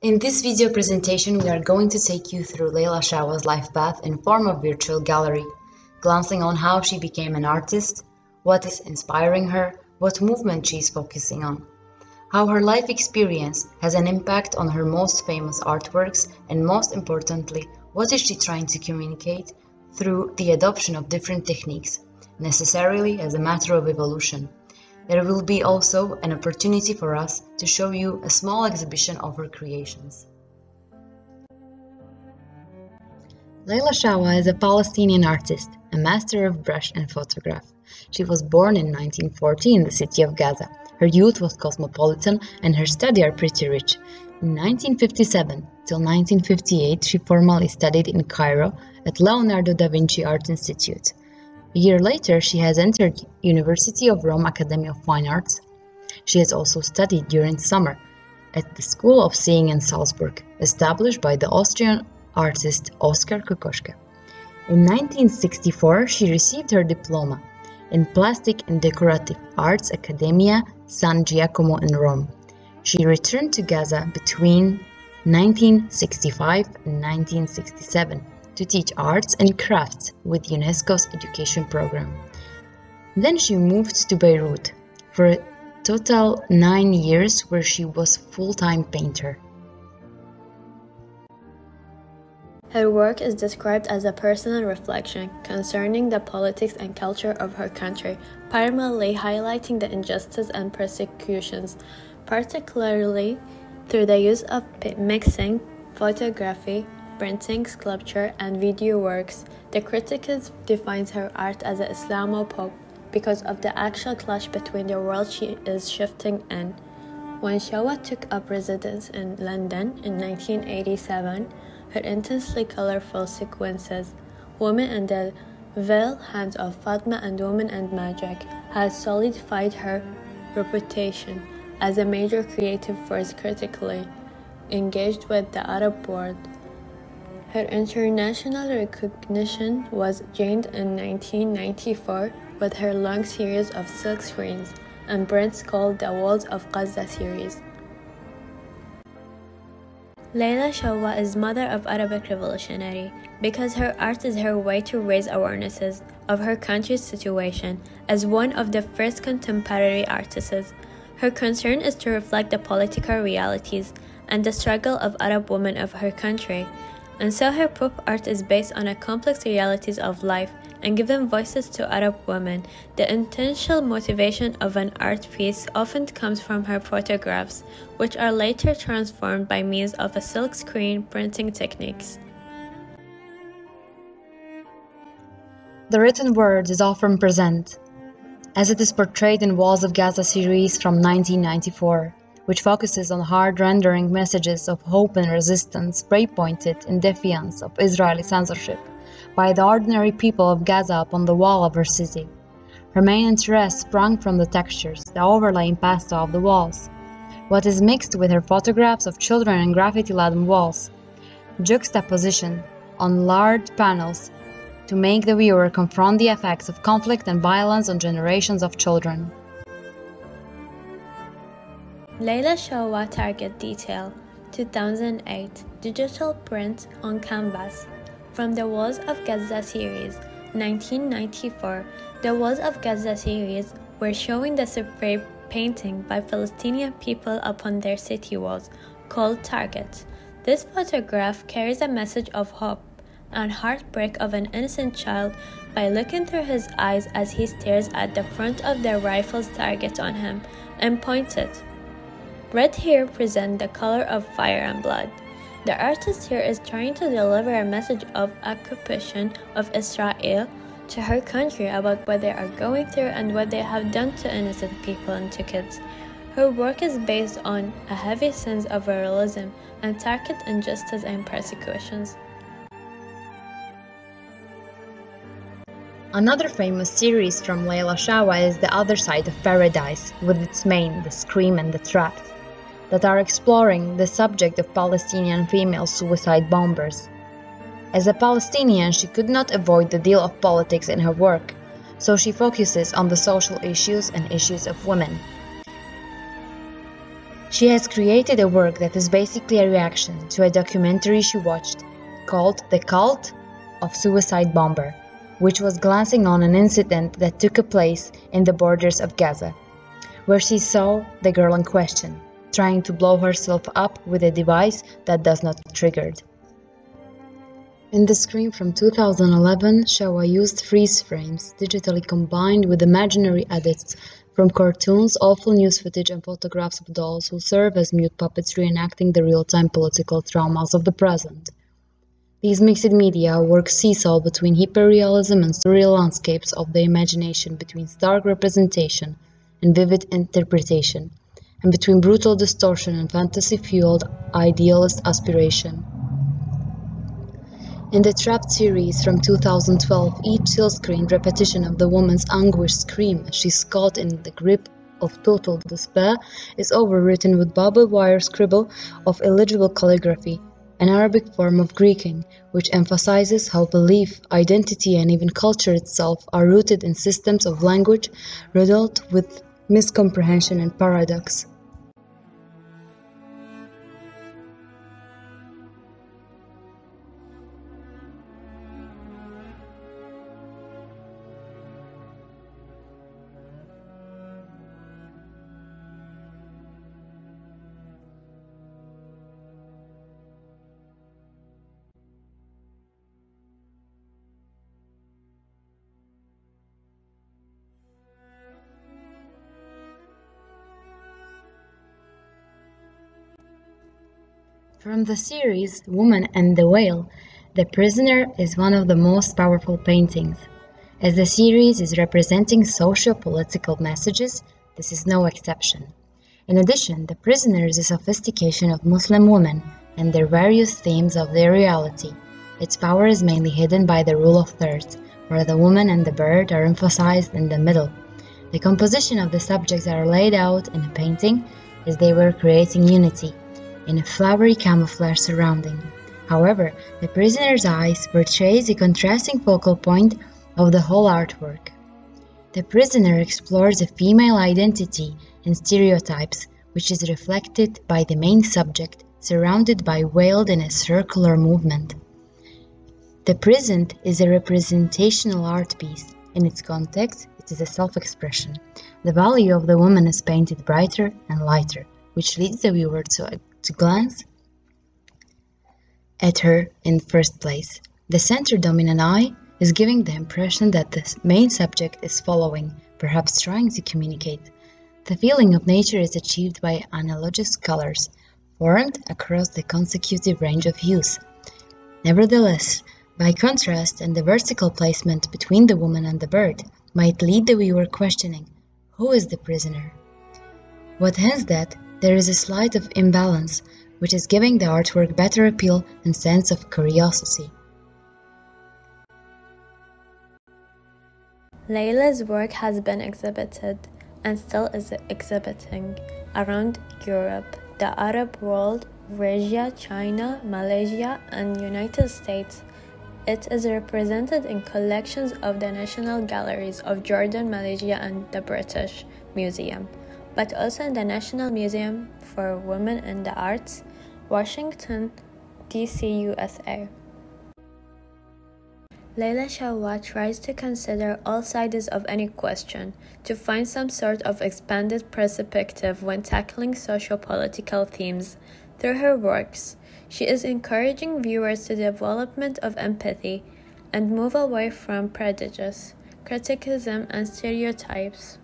In this video presentation, we are going to take you through Layla Shawa's life path in form of virtual gallery, glancing on how she became an artist, what is inspiring her, what movement she is focusing on, how her life experience has an impact on her most famous artworks, and most importantly, what is she trying to communicate through the adoption of different techniques, necessarily as a matter of evolution. There will be also an opportunity for us to show you a small exhibition of her creations. Layla Shawa is a Palestinian artist, a master of brush and photograph. She was born in 1940 in the city of Gaza. Her youth was cosmopolitan and her studies are pretty rich. In 1957 till 1958, she formally studied in Cairo at Leonardo da Vinci Art Institute. A year later, she has entered University of Rome Academy of Fine Arts. She has also studied during summer at the School of Seeing in Salzburg, established by the Austrian artist Oskar Kokoschka. In 1964, she received her diploma in Plastic and Decorative Arts Accademia San Giacomo in Rome. She returned to Gaza between 1965 and 1967. To teach arts and crafts with UNESCO's education program. Then she moved to Beirut for a total 9 years where she was full-time painter. Her work is described as a personal reflection concerning the politics and culture of her country, primarily highlighting the injustice and persecutions, particularly through the use of mixing, photography, printing, sculpture, and video works. The critic defines her art as an Islamopop because of the actual clash between the world she is shifting in. When Shawa took up residence in London in 1987, her intensely colorful sequences, Woman and the Veiled Hands of Fatma and Woman and Magic, has solidified her reputation as a major creative force critically engaged with the Arab world. Her international recognition was gained in 1994 with her long series of silk screens and prints called the Walls of Gaza series. Layla Shawa is mother of Arabic revolutionary because her art is her way to raise awarenesses of her country's situation as one of the first contemporary artists. Her concern is to reflect the political realities and the struggle of Arab women of her country. And so her pop art is based on the complex realities of life and giving voices to Arab women. The intentional motivation of an art piece often comes from her photographs, which are later transformed by means of a silk screen printing techniques. The written word is often present, as it is portrayed in Walls of Gaza series from 1994. Which focuses on hard rendering messages of hope and resistance spray-pointed in defiance of Israeli censorship by the ordinary people of Gaza upon the wall of her city. Her main interest sprung from the textures, the overlaying pastel of the walls, what is mixed with her photographs of children and graffiti-laden walls, juxtaposition on large panels to make the viewer confront the effects of conflict and violence on generations of children. Layla Shawa Target Detail 2008 Digital Print on Canvas from the Walls of Gaza series 1994. The Walls of Gaza series were showing the spray painting by Palestinian people upon their city walls called Target. This photograph carries a message of hope and heartbreak of an innocent child by looking through his eyes as he stares at the front of the rifle's target on him and points it. Red here presents the color of fire and blood. The artist here is trying to deliver a message of occupation of Israel to her country about what they are going through and what they have done to innocent people and to kids. Her work is based on a heavy sense of realism and target injustice and persecutions. Another famous series from Layla Shawa is The Other Side of Paradise, with its main, The Scream and the Trapped, that are exploring the subject of Palestinian female suicide bombers. As a Palestinian, she could not avoid the deal of politics in her work, so she focuses on the social issues and issues of women. She has created a work that is basically a reaction to a documentary she watched called The Cult of Suicide Bomber, which was glancing on an incident that took place in the borders of Gaza, where she saw the girl in question trying to blow herself up with a device that does not trigger. In the Scream from 2011, Shawa used freeze frames digitally combined with imaginary edits from cartoons, awful news footage, and photographs of dolls who serve as mute puppets reenacting the real-time political traumas of the present. These mixed media work seesaw between hyperrealism and surreal landscapes of the imagination, between stark representation and vivid interpretation, and between brutal distortion and fantasy-fueled idealist aspiration. In the Trapped series from 2012, each still-screen repetition of the woman's anguished scream as she's caught in the grip of total despair is overwritten with barbed wire scribble of illegible calligraphy, an Arabic form of Greeking, which emphasizes how belief, identity, and even culture itself are rooted in systems of language riddled with miscomprehension and paradox. From the series Woman and the Whale, The Prisoner is one of the most powerful paintings. As the series is representing socio-political messages, this is no exception. In addition, The Prisoner is a sophistication of Muslim women and their various themes of their reality. Its power is mainly hidden by the rule of thirds, where the woman and the bird are emphasized in the middle. The composition of the subjects are laid out in a painting as they were creating unity in a flowery camouflage surrounding. However, the prisoner's eyes portrays a contrasting focal point of the whole artwork. The prisoner explores a female identity and stereotypes, which is reflected by the main subject, surrounded by veiled in a circular movement. The prison is a representational art piece. In its context, it is a self-expression. The value of the woman is painted brighter and lighter, which leads the viewer to glance at her in first place. The center dominant eye is giving the impression that the main subject is following, perhaps trying to communicate. The feeling of nature is achieved by analogous colors, formed across the consecutive range of hues. Nevertheless, by contrast and the vertical placement between the woman and the bird might lead the viewer questioning, who is the prisoner? What hence that there is a slight of imbalance, which is giving the artwork better appeal and sense of curiosity. Layla's work has been exhibited and still is exhibiting around Europe, the Arab world, Asia, China, Malaysia, and United States. It is represented in collections of the National Galleries of Jordan, Malaysia, and the British Museum, but also in the National Museum for Women in the Arts, Washington, D.C., USA. Layla Shawa tries to consider all sides of any question, to find some sort of expanded perspective when tackling socio-political themes. Through her works, she is encouraging viewers to development of empathy and move away from prejudice, criticism, and stereotypes.